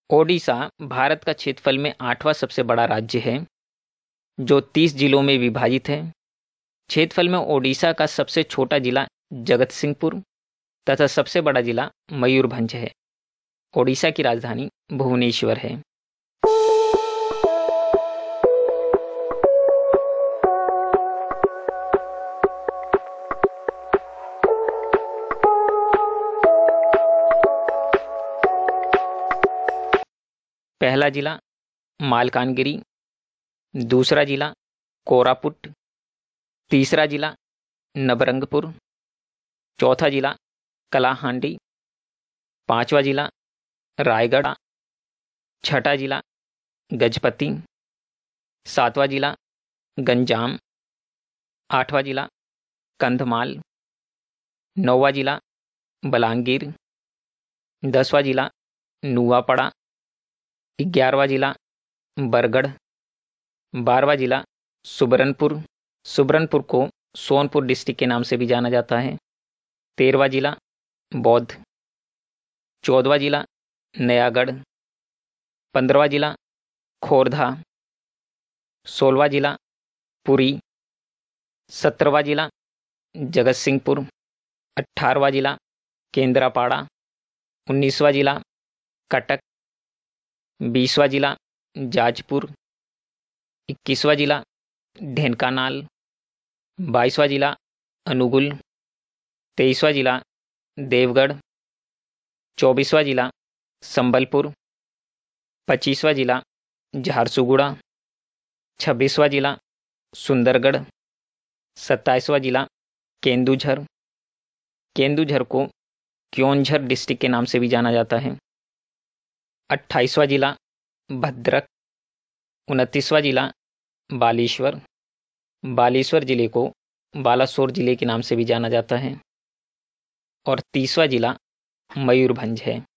ओडिशा भारत का क्षेत्रफल में 8वां सबसे बड़ा राज्य है, जो 30 जिलों में विभाजित है। क्षेत्रफल में ओडिशा का सबसे छोटा जिला जगतसिंहपुर तथा सबसे बड़ा जिला मयूरभंज है। ओडिशा की राजधानी भुवनेश्वर है। पहला जिला मालकानगिरी, दूसरा जिला कोरापुट, तीसरा जिला नबरंगपुर, चौथा जिला कलाहांडी, पांचवा जिला रायगढ़, छठा जिला गजपति, सातवां जिला गंजाम, आठवां जिला कंधमाल, नौवां जिला बलांगीर, 10वां जिला नुआपड़ा, 11वां जिला बरगढ़, 12वां जिला सुबरनपुर को सोनपुर डिस्ट्रिक्ट के नाम से भी जाना जाता है, 13वां जिला बौद्ध, 14वां जिला नयागढ़, 15वां जिला खोरधा, 16वां जिला पुरी, 17वां जिला जगतसिंहपुर, 18वां जिला केंद्रापाड़ा, 19वां जिला कटक, 20वां जिला जाजपुर, 21वां जिला ढेंकानाल, 22वां जिला अनुगुल, 23वां जिला देवगढ़, 24वां जिला संबलपुर, 25वां जिला झारसुगुड़ा, 26वां जिला सुंदरगढ़, 27वां जिला केंदुझर को क्योंझर डिस्ट्रिक्ट के नाम से भी जाना जाता है, 28वां जिला भद्रक, 29वां जिला बालेश्वर जिले को बालासोर जिले के नाम से भी जाना जाता है और 30वां जिला मयूरभंज है।